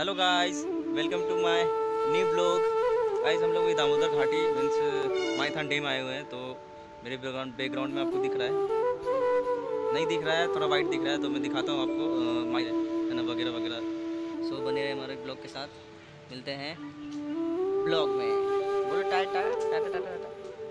Hello guys, welcome to my new blog. Guys हम लोग भी दामोदर घाटी मीन्स माइथन डैम आए हुए हैं। तो मेरे बैकग्राउंड में आपको दिख रहा है, नहीं दिख रहा है, थोड़ा वाइट दिख रहा है, तो मैं दिखाता हूँ आपको माई है ना वगैरह वगैरह। सो बने रहे हमारे ब्लॉग के साथ, मिलते हैं ब्लॉग में। बोलो टाटा टाटा टाटा टाटा।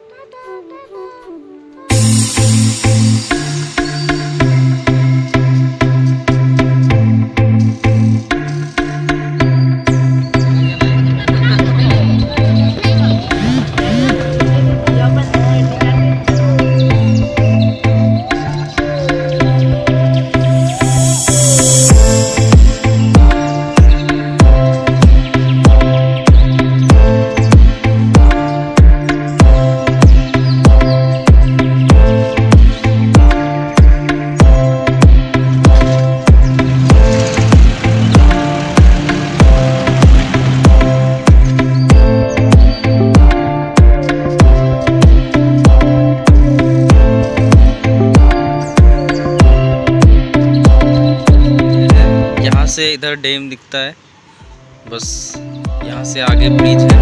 से इधर डैम दिखता है, बस यहाँ से आगे ब्रिज है।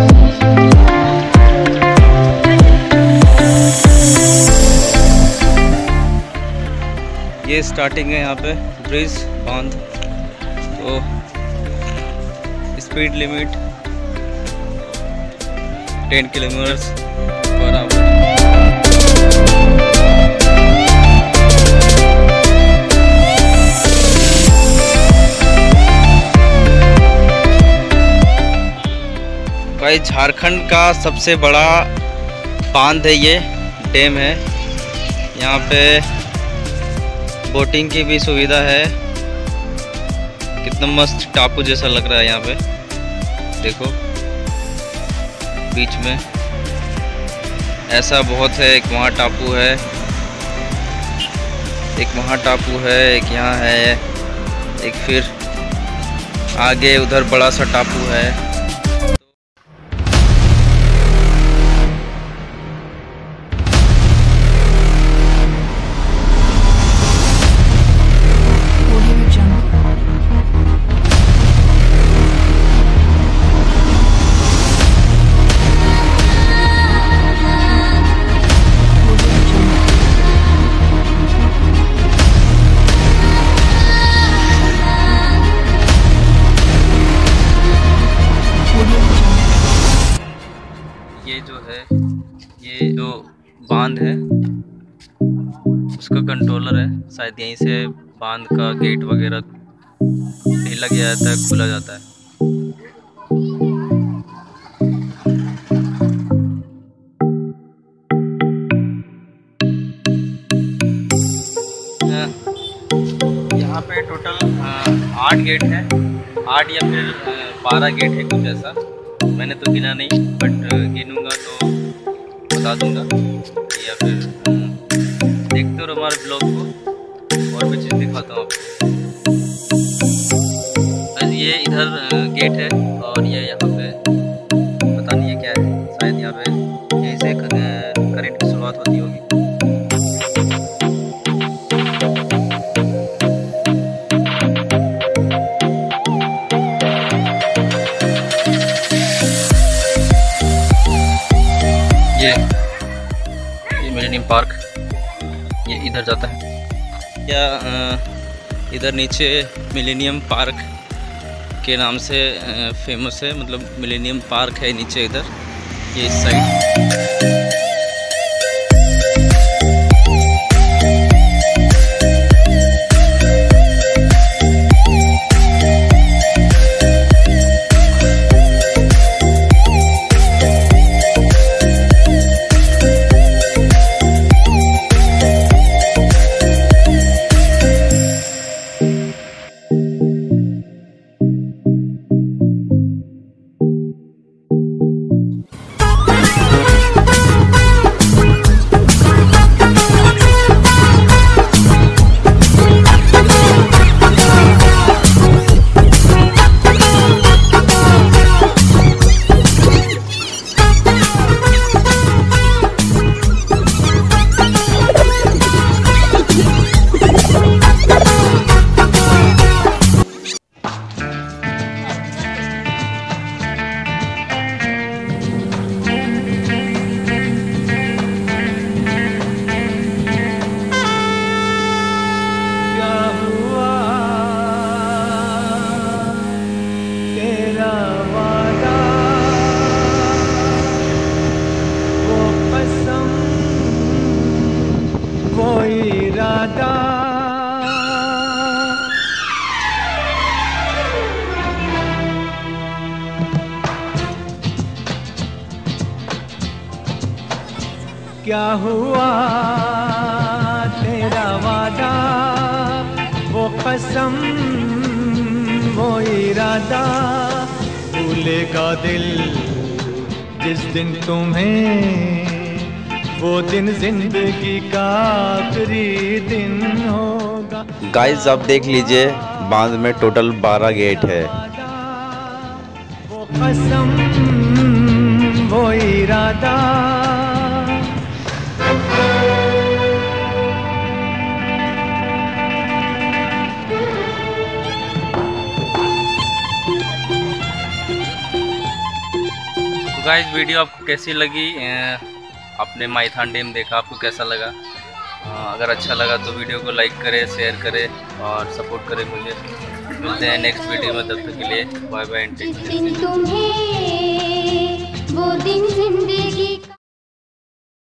ये स्टार्टिंग है यहाँ पे ब्रिज बांध। तो speed limit 10 kilometre per hour. भाई झारखंड का सबसे बड़ा बांध है, ये डैम है। यहाँ पे बोटिंग की भी सुविधा है। कितना मस्त टापू जैसा लग रहा है यहाँ पे, देखो बीच में ऐसा बहुत है। एक वहाँ टापू है, एक वहाँ टापू है, एक यहाँ है, एक फिर आगे उधर बड़ा सा टापू है। ये जो है, ये जो बांध है उसका कंट्रोलर है शायद। यहीं से बांध का गेट वगैरह ढीला किया जाता है, खुला जाता है। यहाँ पे टोटल 8 गेट है, 8 या फिर 12 गेट है कुछ ऐसा। मैंने तो गिना नहीं, बट गिनूंगा तो बता दूंगा। या फिर देखते हो हमारे ब्लॉग को, और भी चीज़ दिखाता हूँ आपको। बस ये इधर गेट है, और ये यहाँ पे पता नहीं है क्या है, शायद यहाँ पे यहीं से करंट की शुरुआत होती होगी। ये मिलेनियम पार्क, ये इधर जाता है या इधर नीचे मिलेनियम पार्क के नाम से फेमस है। मतलब मिलेनियम पार्क है नीचे इधर, ये इस साइड। इरादा। क्या हुआ तेरा वादा, वो कसम वो इरादा, भूलेगा दिल जिस दिन तुम्हें, वो दिन जिंदगी का आखिरी दिन होगा। गाइस आप देख लीजिए, बांध में टोटल 12 गेट है। वो कसम वो इरादा। गाइस वीडियो आपको कैसी लगी? आपने माइथन डैम देखा, आपको कैसा लगा? अगर अच्छा लगा तो वीडियो को लाइक करें, शेयर करें और सपोर्ट करें मुझे। मिलते हैं नेक्स्ट वीडियो में, तब तक के लिए bye bye and take care.